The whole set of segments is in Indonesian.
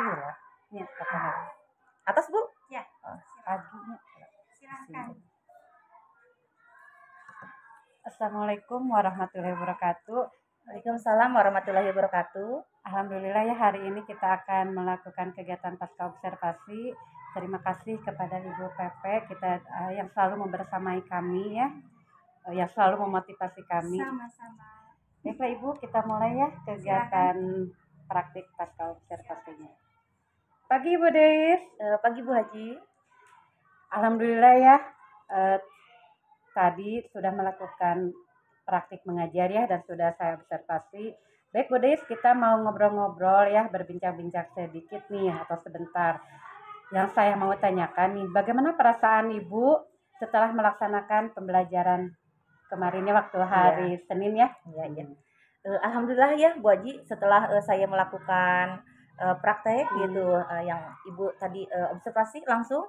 heula. Nya kakak. Atas Bu? Ya. Paginya. Silakan. Assalamualaikum warahmatullahi wabarakatuh. Waalaikumsalam warahmatullahi wabarakatuh. Alhamdulillah ya, hari ini kita akan melakukan kegiatan pasca observasi. Terima kasih kepada Ibu Pepe kita yang selalu membersamai kami ya, yang selalu memotivasi kami. Sama-sama. Baiklah Ibu, kita mulai ya kegiatan praktik pasca observasinya. Pagi Ibu Deis. Pagi Bu Haji. Alhamdulillah ya, tadi sudah melakukan praktik mengajar ya dan sudah saya observasi. Baik Bu Deis, kita mau ngobrol-ngobrol ya, berbincang-bincang sedikit nih atau sebentar. Yang saya mau tanyakan nih, bagaimana perasaan Ibu setelah melaksanakan pembelajaran kemarinnya waktu hari Senin ya? Iya. Alhamdulillah ya Bu Haji, setelah saya melakukan praktek gitu yang Ibu tadi observasi langsung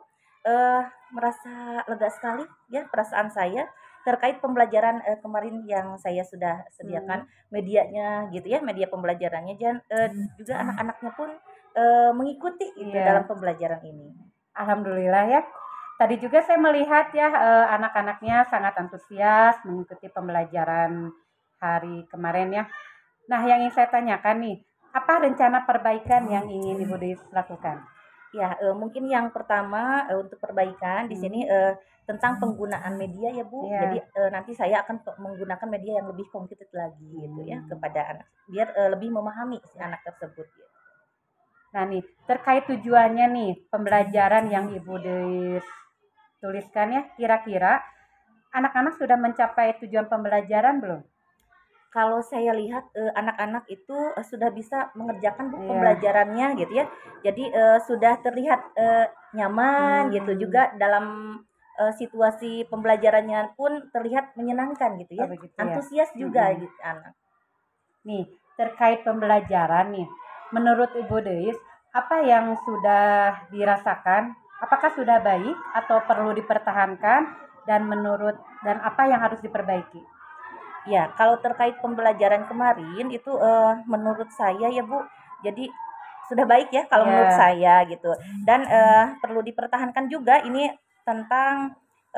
merasa lega sekali ya perasaan saya terkait pembelajaran kemarin yang saya sudah sediakan medianya gitu ya, media pembelajarannya dan juga anak-anaknya pun mengikuti gitu dalam pembelajaran ini. Alhamdulillah ya. Tadi juga saya melihat ya anak-anaknya sangat antusias mengikuti pembelajaran hari kemarin ya. Nah, yang ingin saya tanyakan nih, apa rencana perbaikan yang ingin Ibu Deis lakukan? Ya, mungkin yang pertama untuk perbaikan di sini tentang penggunaan media ya Bu. Jadi nanti saya akan menggunakan media yang lebih konkret lagi gitu ya kepada anak, biar lebih memahami si anak tersebut. Ya. Nah nih, terkait tujuannya nih, pembelajaran yang Ibu Deis tuliskan ya, kira-kira anak-anak sudah mencapai tujuan pembelajaran belum? Kalau saya lihat anak-anak itu sudah bisa mengerjakan pembelajarannya gitu ya. Jadi sudah terlihat nyaman gitu juga dalam situasi pembelajarannya pun terlihat menyenangkan gitu ya. Antusias juga gitu anak. Nih, terkait pembelajaran nih, menurut Ibu Deis, apa yang sudah dirasakan? Apakah sudah baik atau perlu dipertahankan dan apa yang harus diperbaiki? Ya, kalau terkait pembelajaran kemarin itu menurut saya ya Bu, jadi sudah baik ya kalau menurut saya gitu. Dan perlu dipertahankan juga ini tentang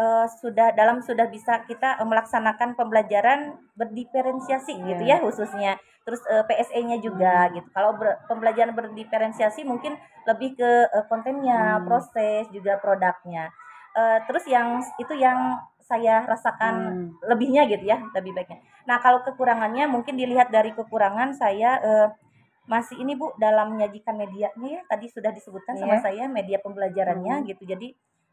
sudah bisa kita melaksanakan pembelajaran berdiferensiasi gitu ya khususnya. Terus PSE-nya juga gitu. Kalau pembelajaran berdiferensiasi mungkin lebih ke kontennya, proses juga produknya. Terus yang itu yang saya rasakan lebihnya gitu ya, lebih baiknya. Nah, kalau kekurangannya mungkin dilihat dari kekurangan saya masih ini Bu dalam menyajikan medianya ya, tadi sudah disebutkan sama saya media pembelajarannya gitu. Jadi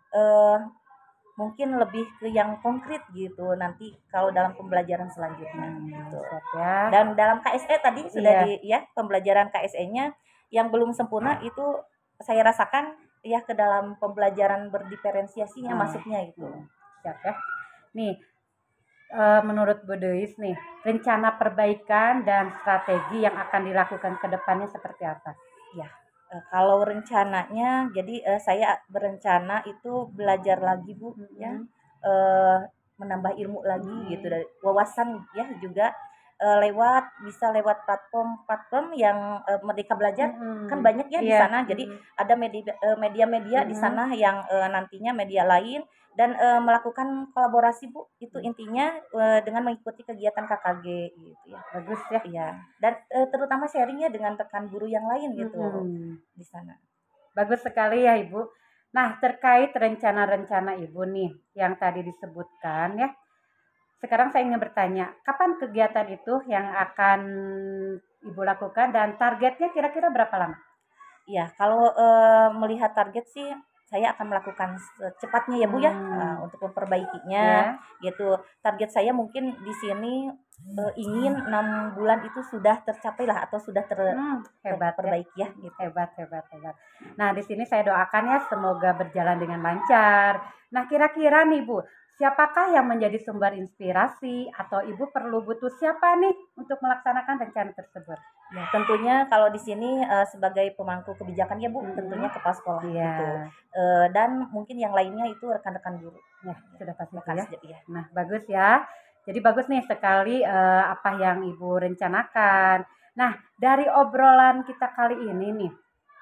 mungkin lebih ke yang konkret gitu nanti kalau dalam pembelajaran selanjutnya gitu. Dan dalam KSE tadi sudah pembelajaran KSE-nya yang belum sempurna itu saya rasakan ya ke dalam pembelajaran berdiferensiasinya masuknya itu. Siap ya. Nih, menurut Bu Deis nih, rencana perbaikan dan strategi yang akan dilakukan ke depannya seperti apa? Ya, kalau rencananya, jadi saya berencana itu belajar lagi Bu, ya, menambah ilmu lagi gitu, dari wawasan ya juga bisa lewat platform yang Merdeka Belajar kan banyak ya di sana. Jadi ada media-media di sana yang nantinya media lain dan melakukan kolaborasi Bu. Itu intinya dengan mengikuti kegiatan KKG gitu ya. Bagus ya. Iya. Dan terutama sharingnya dengan rekan guru yang lain gitu di sana. Bagus sekali ya Ibu. Nah, terkait rencana-rencana Ibu nih yang tadi disebutkan ya. Sekarang saya ingin bertanya, kapan kegiatan itu yang akan Ibu lakukan dan targetnya kira-kira berapa lama? Iya, kalau melihat target sih saya akan melakukan secepatnya ya Bu ya untuk memperbaikinya gitu. Target saya mungkin di sini ingin 6 bulan itu sudah tercapai lah atau sudah terperbaiki ya gitu. Hebat. Nah, di sini saya doakan ya semoga berjalan dengan lancar. Nah, kira-kira nih Bu, siapakah yang menjadi sumber inspirasi atau Ibu perlu butuh siapa nih untuk melaksanakan rencana tersebut? Ya, tentunya kalau di sini sebagai pemangku kebijakan ya Bu, tentunya kepala sekolah gitu. Dan mungkin yang lainnya itu rekan-rekan guru. Ya, sudah pasti ya. Nah, bagus ya. Jadi bagus nih sekali apa yang Ibu rencanakan. Nah, dari obrolan kita kali ini nih,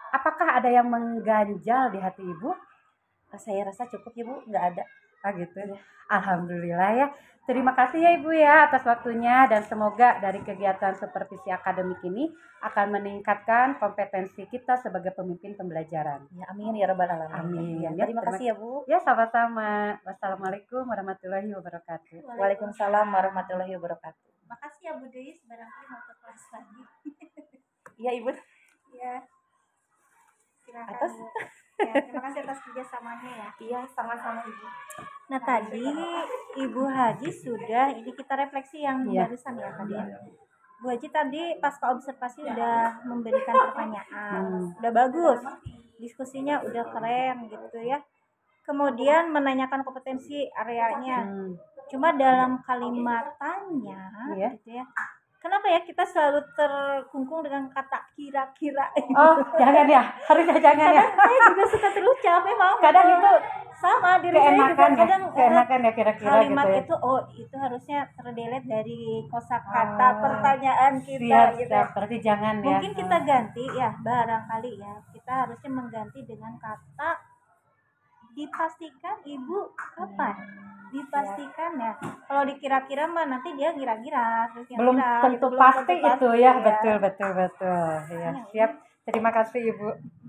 Apakah ada yang mengganjal di hati Ibu? Saya rasa cukup ya Bu, nggak ada. Ah gitu. Iya. Alhamdulillah ya. Terima kasih ya Ibu ya atas waktunya dan semoga dari kegiatan supervisi akademik ini akan meningkatkan kompetensi kita sebagai pemimpin pembelajaran. Ya, amin ya rabbal alamin. Amin. Ya, Ya, terima kasih ya Bu. Ya, sama-sama. Wassalamualaikum warahmatullahi wabarakatuh. Waalaikumsalam warahmatullahi wabarakatuh. Makasih ya Bu Deis, barangkali mau ke kelas lagi. Iya Ibu. Iya. Silakan Atas. Bu. Ya, terima kasih atas kerjasamanya ya. Iya, sama-sama Ibu. Nah tadi Ibu Haji sudah, ini kita refleksi yang Iya. barusan ya tadi. Bu Haji tadi pasca observasi udah memberikan pertanyaan, udah bagus, diskusinya udah keren gitu ya. Kemudian menanyakan kompetensi areanya. Cuma dalam kalimat tanya, Iya. gitu ya. Kenapa ya kita selalu terkungkung dengan kata kira-kira? Oh, jangan ya. Harusnya jangan ya. Saya juga suka terucap memang. Kadang itu sama diri saya juga keenakan ya. kadang Keenakan ya kira-kira kalimat gitu ya. itu harusnya terdelete dari kosakata pertanyaan kita Siap, gitu. siap. Berarti jangan ya. Mungkin kita ganti ya, barangkali ya. Kita harusnya mengganti dengan kata dipastikan Ibu kapan? Dipastikan ya. Kalau dikira-kira mah nanti dia kira-kira terus Belum kira-kira tentu gitu, belum pasti tentu itu pasti, ya. Betul, betul, betul. Ya, Iya. siap. Terima kasih Ibu.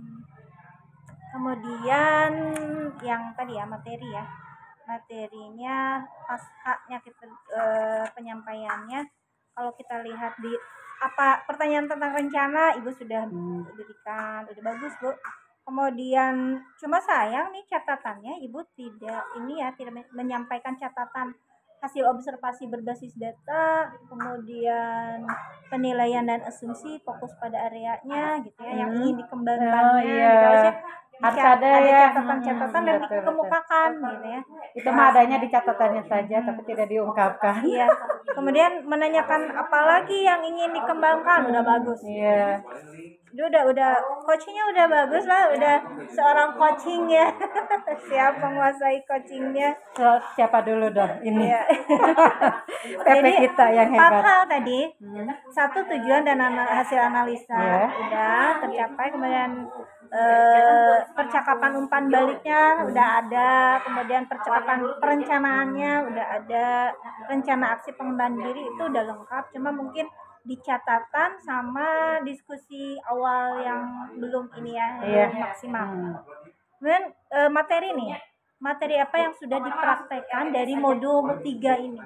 Kemudian yang tadi ya materi ya, materinya pascanya kita penyampaiannya, kalau kita lihat di apa pertanyaan tentang rencana Ibu sudah berikan, udah bagus Bu. Kemudian cuma sayang nih catatannya Ibu tidak menyampaikan catatan hasil observasi berbasis data, kemudian penilaian dan asumsi fokus pada areanya gitu ya, yang ingin dikembangkannya. Oh, iya. Gitu. Harusnya Harus ada ya. catatan-catatan dan Betul, dikemukakan gitu ya. Itu mah adanya di catatannya saja tapi tidak diungkapkan. Iya. Kemudian menanyakan apa lagi yang ingin dikembangkan, udah bagus. Iya. Udah coachingnya udah bagus lah, udah seorang coaching ya. Siap menguasai coachingnya. Siapa dulu dong ini? Iya. PP Jadi, kita yang 4 hebat. hal tadi. Satu, tujuan dan hasil analisa Iya. udah tercapai. Kemudian percakapan umpan baliknya udah ada, kemudian percakapan perencanaannya udah ada, rencana aksi pengembangan diri itu udah lengkap, cuma mungkin di catatan sama diskusi awal yang belum ini ya, Iya. belum maksimal. Kemudian materi apa yang sudah dipraktekkan dari modul 3 ini?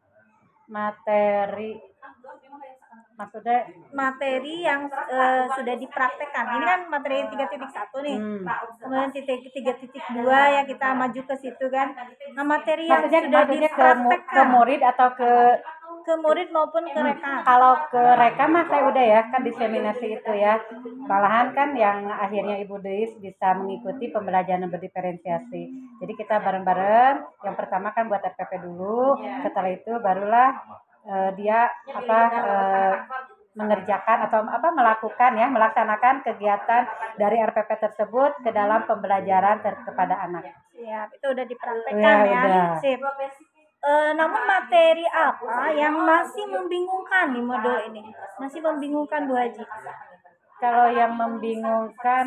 Materi yang sudah dipraktekkan. Ini kan materi 3.1 nih. Kemudian 3.2 ya kita maju ke situ kan. Nah, materi yang sudah Maksudnya ke dipraktekkan murid atau ke murid maupun ke rekan. kalau ke rekam mah saya udah ya kan diseminasi itu ya. Malahan kan yang akhirnya Ibu Deis bisa mengikuti pembelajaran berdiferensiasi. Jadi kita bareng-bareng. Yang pertama kan buat RPP dulu. Setelah itu barulah dia mengerjakan atau melaksanakan kegiatan dari RPP tersebut ke dalam pembelajaran kepada anak. Siap, itu udah dipraktekkan ya. Udah. Sip. Namun materi apa yang masih membingungkan di modul ini? Masih membingungkan Bu Haji? Kalau yang membingungkan,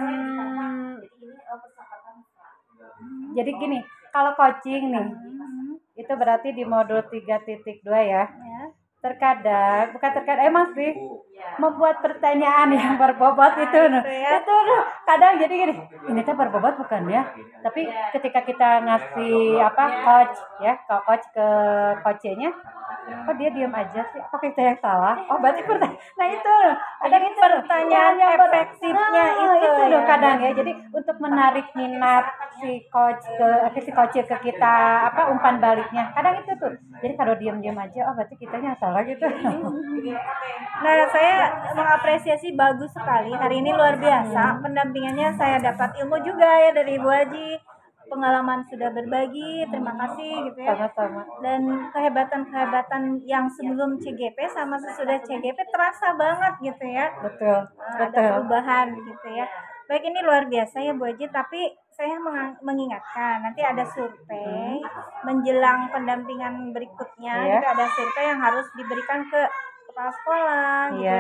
jadi gini, kalau coaching nih, itu berarti di modul 3.2 ya. Terkadang emang sih membuat pertanyaan yang berbobot itu kadang jadi gini, ini tuh berbobot bukan ya, tapi ketika kita ngasih coach ke coachnya, kok dia diam aja sih, apa kita yang salah? Oh berarti nah itu ada pertanyaan yang efektifnya itu loh kadang ya, jadi untuk menarik minat si coach ke kita umpan baliknya kadang itu tuh, jadi kalau diam-diam aja berarti kitanya salah gitu. Nah, saya mengapresiasi bagus sekali. Hari ini luar biasa. Pendampingannya saya dapat ilmu juga ya dari Ibu Haji. Pengalaman sudah berbagi. Terima kasih gitu ya. Sama-sama. Dan kehebatan yang sebelum CGP sama sesudah CGP terasa banget gitu ya. Betul. Ada perubahan gitu ya. Baik, ini luar biasa ya Bu Haji, tapi saya mengingatkan nanti ada survei menjelang pendampingan berikutnya. Juga ada survei yang harus diberikan ke kepala sekolah gitu ya.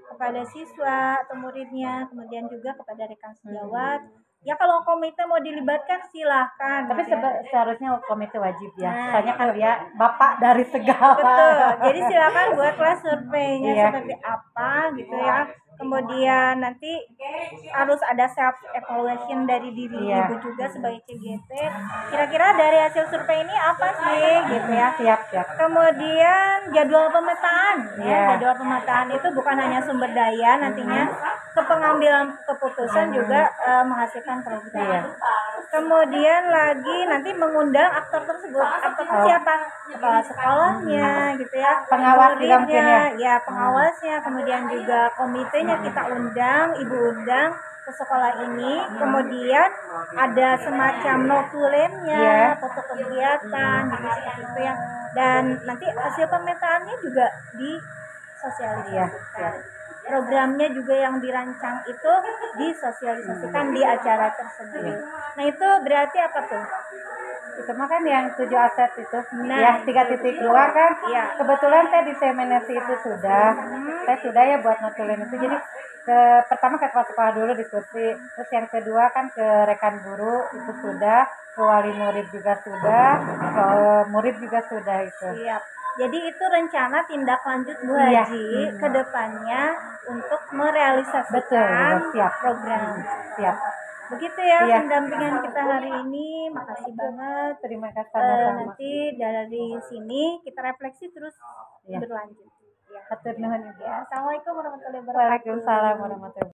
kepada siswa atau muridnya, kemudian juga kepada rekan sejawat. Ya kalau komite mau dilibatkan silahkan. Tapi gitu ya. seharusnya komite wajib ya. Nah, Soalnya kan dia bapak dari segala. Betul. Jadi silakan buatlah surveinya Iya. seperti apa gitu ya. Kemudian nanti harus ada self evaluation dari diri Iya. ibu juga sebagai CGT. Kira-kira dari hasil survei ini apa sih gitu ya. Siap. Kemudian jadwal pemetaan ya. Iya. Jadwal pemetaan itu bukan hanya sumber daya, nantinya ke pengambilan keputusan juga menghasilkan program. Iya. Kemudian lagi nanti mengundang aktor tersebut. Aktor itu siapa? Kepala sekolahnya gitu ya. Pengawas juga mungkin ya? Ya, pengawasnya, kemudian juga komitenya kita undang, ibu undang ke sekolah ini. Kemudian ada semacam notulennya, Iya. foto kegiatan gitu seperti itu ya. Dan nanti hasil pemetaannya juga disosialisasikan. Iya. Programnya juga yang dirancang itu disosialisasikan di acara tersebut. Nah itu berarti apa tuh? Itu mah kan yang 7 aset itu. Nah, Ya 3.2 kan. Iya. Kebetulan saya di seminasi itu sudah. Saya sudah ya buat notulin itu. Jadi pertama ke kepala sekolah dulu diskusi. Terus yang kedua kan ke rekan guru itu sudah. Ke wali murid juga sudah. Ke murid juga sudah itu. Siap. Jadi itu rencana tindak lanjut Bu Iya. Haji ke depannya untuk merealisasikan Betul, siap. program. Siap. Begitu ya Iya. pendampingan kita hari ini. Makasih banget. Terima kasih sama-sama. Nanti dari sini kita refleksi terus Iya. berlanjut. Ya. Hatur nuhun Ibu. Ya. Assalamualaikum warahmatullahi wabarakatuh. Waalaikumsalam warahmatullahi wabarakatuh.